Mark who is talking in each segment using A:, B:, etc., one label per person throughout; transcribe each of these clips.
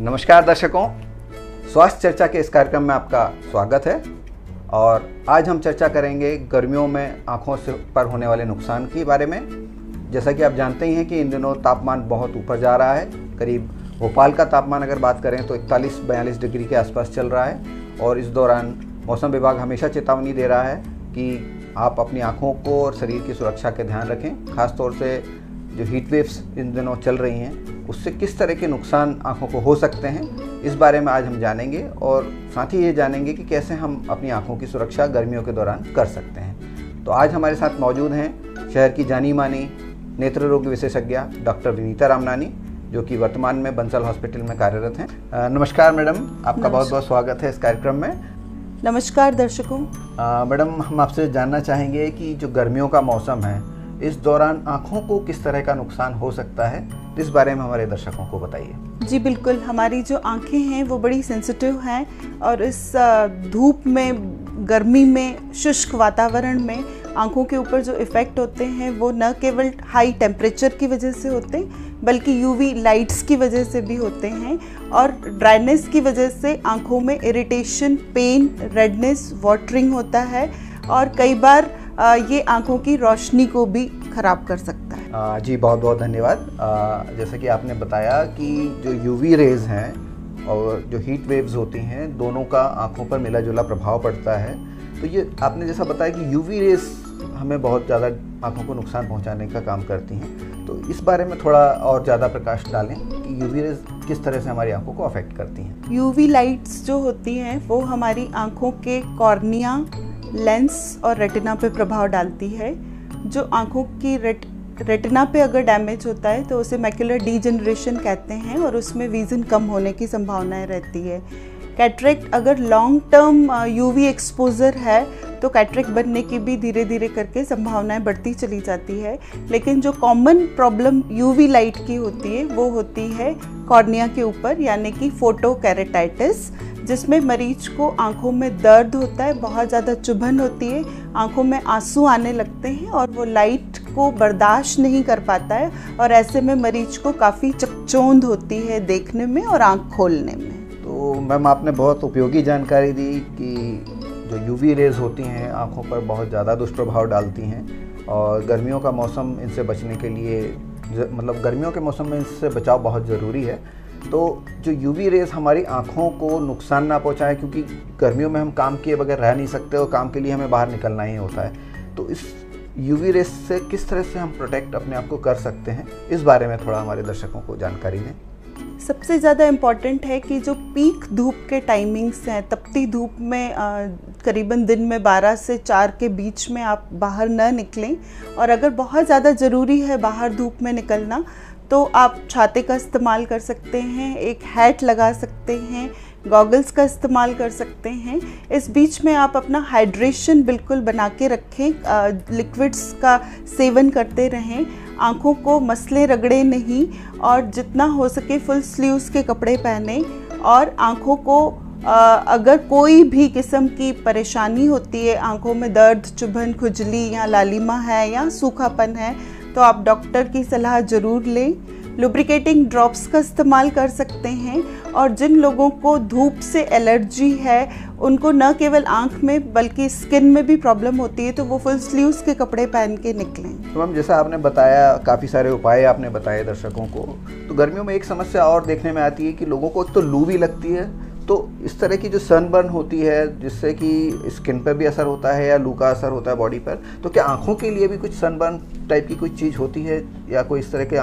A: नमस्कार दर्शकों, स्वास्थ्य चर्चा के इस कार्यक्रम में आपका स्वागत है। और आज हम चर्चा करेंगे गर्मियों में आँखों से पर होने वाले नुकसान के बारे में। जैसा कि आप जानते ही हैं कि इन दिनों तापमान बहुत ऊपर जा रहा है। करीब भोपाल का तापमान अगर बात करें तो 41-42 डिग्री के आसपास चल रहा है। और इस दौरान मौसम विभाग हमेशा चेतावनी दे रहा है कि आप अपनी आँखों को और शरीर की सुरक्षा का ध्यान रखें। ख़ासतौर से जो हीट वेव्स इन दिनों चल रही हैं उससे किस तरह के नुकसान आँखों को हो सकते हैं, इस बारे में आज हम जानेंगे। और साथ ही ये जानेंगे कि कैसे हम अपनी आँखों की सुरक्षा गर्मियों के दौरान कर सकते हैं। तो आज हमारे साथ मौजूद हैं शहर की जानी मानी नेत्र रोग विशेषज्ञ डॉक्टर विनीता रामनानी, जो कि वर्तमान में बंसल हॉस्पिटल में कार्यरत हैं। नमस्कार मैडम, आपका बहुत बहुत स्वागत है इस कार्यक्रम में।
B: नमस्कार दर्शकों।
A: मैडम, हम आपसे जानना चाहेंगे कि जो गर्मियों का मौसम है इस दौरान आँखों को किस तरह का नुकसान हो सकता है, इस बारे में हमारे दर्शकों को बताइए।
B: जी बिल्कुल, हमारी जो आंखें हैं वो बड़ी सेंसिटिव हैं और इस धूप में, गर्मी में, शुष्क वातावरण में आंखों के ऊपर जो इफ़ेक्ट होते हैं वो न केवल हाई टेम्परेचर की वजह से होते हैं बल्कि यूवी लाइट्स की वजह से भी होते हैं। और ड्राइनेस की वजह से आंखों में इरिटेशन, पेन, रेडनेस, वाटरिंग होता है और कई बार ये आंखों की रोशनी को भी खराब कर सकता है।
A: जी बहुत बहुत धन्यवाद। जैसा कि आपने बताया कि जो यूवी रेज हैं और जो हीट वेव्स होती हैं दोनों का आंखों पर मिला जुला प्रभाव पड़ता है। तो ये आपने जैसा बताया कि यूवी रेज हमें बहुत ज़्यादा आंखों को नुकसान पहुंचाने का काम करती हैं, तो इस बारे में थोड़ा और ज़्यादा प्रकाश डालें कि यूवी रेज किस तरह से हमारी आंखों को अफेक्ट करती हैं।
B: यूवी लाइट्स जो होती हैं वो हमारी आंखों के कॉर्निया, लेंस और रेटिना पे प्रभाव डालती है। जो आंखों की रेटिना पे अगर डैमेज होता है तो उसे मैक्युलर डीजनरेशन कहते हैं और उसमें विजन कम होने की संभावनाएं रहती है। कैटरेक्ट अगर लॉन्ग टर्म यूवी एक्सपोजर है तो कैटरेक्ट बनने की भी धीरे धीरे करके संभावनाएं बढ़ती चली जाती है। लेकिन जो कॉमन प्रॉब्लम यूवी लाइट की होती है वो होती है कॉर्निया के ऊपर, यानी कि फोटोकेरेटाइटिस, जिसमें मरीज को आंखों में दर्द होता है, बहुत ज़्यादा चुभन होती है, आंखों में आंसू आने लगते हैं और वो लाइट को बर्दाश्त नहीं कर पाता है और ऐसे में मरीज को काफ़ी चकचौंध होती है देखने में और आंख खोलने में।
A: तो मैम, आपने बहुत उपयोगी जानकारी दी कि जो यूवी रेज होती हैं आँखों पर बहुत ज़्यादा दुष्प्रभाव डालती हैं और गर्मियों का मौसम इनसे बचने के लिए, मतलब गर्मियों के मौसम में इससे बचाव बहुत ज़रूरी है। तो जो यूवी रेज हमारी आँखों को नुकसान ना पहुँचाए, क्योंकि गर्मियों में हम काम किए बगैर रह नहीं सकते और काम के लिए हमें बाहर निकलना ही होता है, तो इस यूवी रेज से किस तरह से हम प्रोटेक्ट अपने आप को कर सकते हैं, इस बारे में थोड़ा हमारे दर्शकों को जानकारी दें।
B: सबसे ज़्यादा इम्पॉर्टेंट है कि जो पीक धूप के टाइमिंग्स हैं, तपती धूप में करीबन दिन में 12 से 4 के बीच में आप बाहर न निकलें। और अगर बहुत ज़्यादा ज़रूरी है बाहर धूप में निकलना तो आप छाते का इस्तेमाल कर सकते हैं, एक हैट लगा सकते हैं, गॉगल्स का इस्तेमाल कर सकते हैं। इस बीच में आप अपना हाइड्रेशन बिल्कुल बना के रखें, लिक्विड्स का सेवन करते रहें, आँखों को मसले रगड़े नहीं और जितना हो सके फुल स्लीव्स के कपड़े पहने। और आँखों को अगर कोई भी किस्म की परेशानी होती है, आँखों में दर्द, चुभन, खुजली या लालिमा है या सूखापन है, तो आप डॉक्टर की सलाह ज़रूर लें। लुब्रिकेटिंग ड्रॉप्स का इस्तेमाल कर सकते हैं। और जिन लोगों को धूप से एलर्जी है, उनको न केवल आँख में बल्कि स्किन में भी प्रॉब्लम होती है, तो वो फुल स्लीव्स के कपड़े पहन के निकलें।
A: तो मैम, जैसा आपने बताया, काफ़ी सारे उपाय आपने बताए दर्शकों को, तो गर्मियों में एक समस्या और देखने में आती है कि लोगों को एक तो लू भी लगती है, तो इस तरह की जो सनबर्न होती है जिससे कि स्किन पर भी असर होता है या लू का असर होता है बॉडी पर, तो क्या आँखों के लिए भी कुछ सनबर्न टाइप की कोई चीज़ होती है या कोई इस तरह के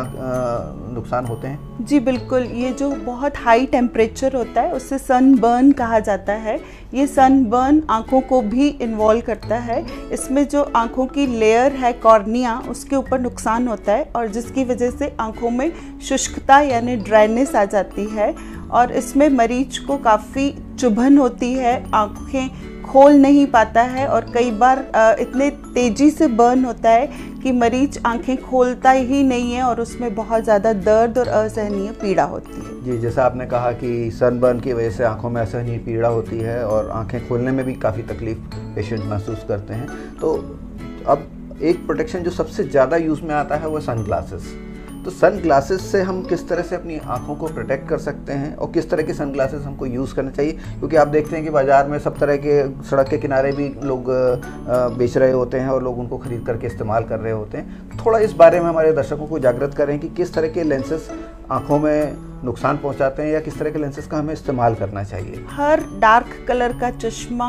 A: नुकसान होते हैं?
B: जी बिल्कुल, ये जो बहुत हाई टेम्परेचर होता है उससे सनबर्न कहा जाता है। ये सनबर्न आँखों को भी इन्वॉल्व करता है। इसमें जो आँखों की लेयर है कॉर्निया, उसके ऊपर नुकसान होता है और जिसकी वजह से आँखों में शुष्कता यानी ड्राइनेस आ जाती है और इसमें मरीज को काफ़ी चुभन होती है, आँखें खोल नहीं पाता है और कई बार इतने तेज़ी से बर्न होता है कि मरीज आंखें खोलता ही नहीं है और उसमें बहुत ज़्यादा दर्द और असहनीय पीड़ा होती है।
A: जी, जैसा आपने कहा कि सनबर्न की वजह से आंखों में असहनीय पीड़ा होती है और आंखें खोलने में भी काफ़ी तकलीफ पेशेंट महसूस करते हैं। तो अब एक प्रोटेक्शन जो सबसे ज़्यादा यूज़ में आता है वो सन ग्लासेस। तो सन ग्लासेस से हम किस तरह से अपनी आँखों को प्रोटेक्ट कर सकते हैं और किस तरह के सन ग्लासेस हमको यूज़ करना चाहिए, क्योंकि आप देखते हैं कि बाज़ार में सब तरह के सड़क के किनारे भी लोग बेच रहे होते हैं और लोग उनको ख़रीद करके इस्तेमाल कर रहे होते हैं। थोड़ा इस बारे में हमारे दर्शकों को जागृत करें कि किस तरह के लेंसेज आँखों में नुकसान पहुंचाते हैं या किस तरह के लेंसेज का हमें इस्तेमाल करना चाहिए।
B: हर डार्क कलर का चश्मा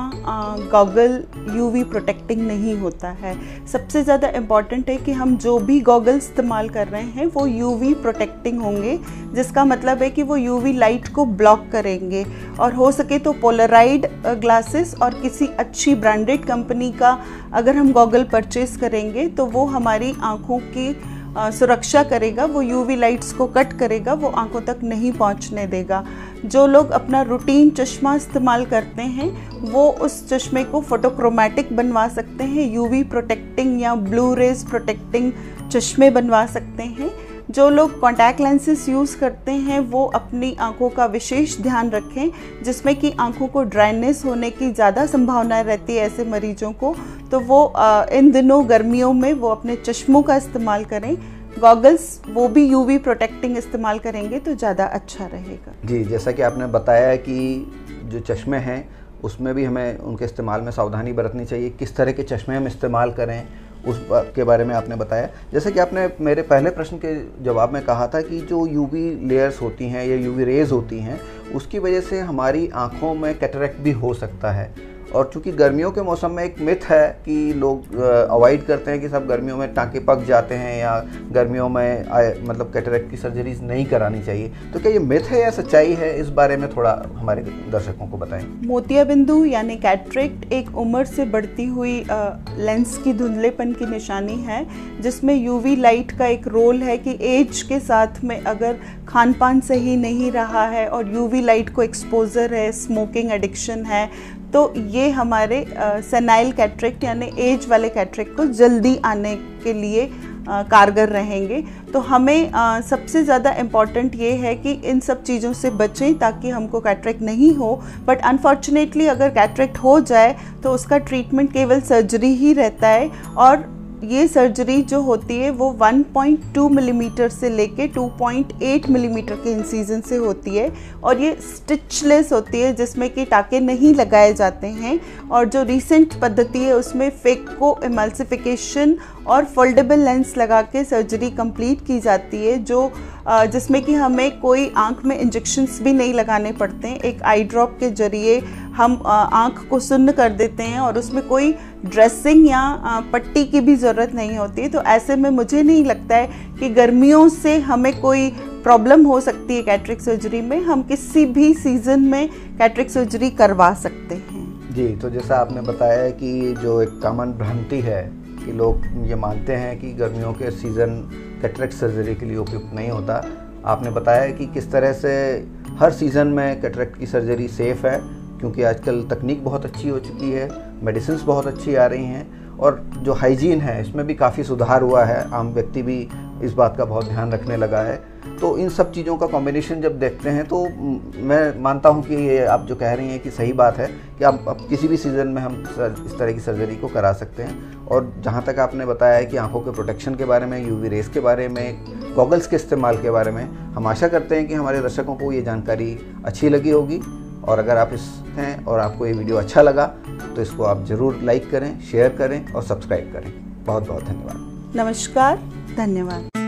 B: गॉगल यूवी प्रोटेक्टिंग नहीं होता है। सबसे ज़्यादा इम्पॉर्टेंट है कि हम जो भी गॉगल इस्तेमाल कर रहे हैं वो यूवी प्रोटेक्टिंग होंगे, जिसका मतलब है कि वो यूवी लाइट को ब्लॉक करेंगे। और हो सके तो पोलराइड ग्लासेस और किसी अच्छी ब्रांडेड कंपनी का अगर हम गॉगल परचेज करेंगे तो वो हमारी आँखों की सुरक्षा करेगा, वो यूवी लाइट्स को कट करेगा, वो आंखों तक नहीं पहुंचने देगा। जो लोग अपना रूटीन चश्मा इस्तेमाल करते हैं वो उस चश्मे को फोटोक्रोमैटिक बनवा सकते हैं, यूवी प्रोटेक्टिंग या ब्लू रेज प्रोटेक्टिंग चश्मे बनवा सकते हैं। जो लोग कॉन्टैक्ट लेंसेज यूज़ करते हैं वो अपनी आंखों का विशेष ध्यान रखें, जिसमें कि आंखों को ड्राइनेस होने की ज़्यादा संभावना रहती है ऐसे मरीजों को, तो वो इन दिनों गर्मियों में वो अपने चश्मों का इस्तेमाल करें। गॉगल्स वो भी यूवी प्रोटेक्टिंग इस्तेमाल करेंगे तो ज़्यादा अच्छा रहेगा।
A: जी, जैसा कि आपने बताया कि जो चश्मे हैं उसमें भी हमें उनके इस्तेमाल में सावधानी बरतनी चाहिए, किस तरह के चश्मे हम इस्तेमाल करें उस के बारे में आपने बताया। जैसे कि आपने मेरे पहले प्रश्न के जवाब में कहा था कि जो यूवी लेयर्स होती हैं या यूवी रेज होती हैं उसकी वजह से हमारी आँखों में कैटरेक्ट भी हो सकता है। और चूँकि गर्मियों के मौसम में एक मिथ है कि लोग अवॉइड करते हैं कि सब गर्मियों में टाँके पक जाते हैं या गर्मियों में मतलब कैटरेक्ट की सर्जरीज नहीं करानी चाहिए, तो क्या ये मिथ है या सच्चाई है, इस बारे में थोड़ा हमारे दर्शकों को बताएं।
B: मोतियाबिंदु यानी कैटरेक्ट एक उम्र से बढ़ती हुई लेंस की धुंधलेपन की निशानी है, जिसमें यूवी लाइट का एक रोल है कि एज के साथ में अगर खान पान सही नहीं रहा है और यूवी लाइट को एक्सपोजर है, स्मोकिंग एडिक्शन है, तो ये हमारे सेनाइल कैटरेक्ट यानी एज वाले कैटरेक्ट को जल्दी आने के लिए कारगर रहेंगे। तो हमें सबसे ज़्यादा इम्पॉर्टेंट ये है कि इन सब चीज़ों से बचें ताकि हमको कैटरेक्ट नहीं हो। बट अनफॉर्चुनेटली अगर कैटरेक्ट हो जाए तो उसका ट्रीटमेंट केवल सर्जरी ही रहता है, और ये सर्जरी जो होती है वो 1.2 मिलीमीटर से लेके 2.8 मिलीमीटर के इंसीजन से होती है, और ये स्टिचलेस होती है जिसमें कि टाँके नहीं लगाए जाते हैं। और जो रीसेंट पद्धति है उसमें फेको एमल्सिफिकेशन और फोल्डेबल लेंस लगा के सर्जरी कंप्लीट की जाती है, जो जिसमें कि हमें कोई आँख में इंजेक्शंस भी नहीं लगाने पड़ते हैं। एक आई ड्रॉप के जरिए हम आँख को सुन्न कर देते हैं और उसमें कोई ड्रेसिंग या पट्टी की भी ज़रूरत नहीं होती है। तो ऐसे में मुझे नहीं लगता है कि गर्मियों से हमें कोई प्रॉब्लम हो सकती है कैटरेक्ट सर्जरी में। हम किसी भी सीज़न में कैटरेक्ट सर्जरी करवा सकते हैं।
A: जी, तो जैसा आपने बताया कि जो एक कॉमन भ्रांति है कि लोग ये मानते हैं कि गर्मियों के सीज़न कैटरेक्ट सर्जरी के लिए उपयुक्त नहीं होता, आपने बताया कि किस तरह से हर सीज़न में कैटरेक्ट की सर्जरी सेफ़ है, क्योंकि आजकल तकनीक बहुत अच्छी हो चुकी है, मेडिसिन्स बहुत अच्छी आ रही हैं, और जो हाइजीन है इसमें भी काफ़ी सुधार हुआ है। आम व्यक्ति भी इस बात का बहुत ध्यान रखने लगा है। तो इन सब चीज़ों का कॉम्बिनेशन जब देखते हैं तो मैं मानता हूं कि ये आप जो कह रही हैं कि सही बात है कि आप किसी भी सीज़न में हम इस तरह की सर्जरी को करा सकते हैं। और जहां तक आपने बताया है कि आंखों के प्रोटेक्शन के बारे में, यूवी रेस के बारे में, गॉगल्स के इस्तेमाल के बारे में, हम आशा करते हैं कि हमारे दर्शकों को ये जानकारी अच्छी लगी होगी। और अगर आप इस हैं और आपको ये वीडियो अच्छा लगा तो इसको आप ज़रूर लाइक करें, शेयर करें और सब्सक्राइब करें। बहुत बहुत धन्यवाद।
B: नमस्कार, धन्यवाद।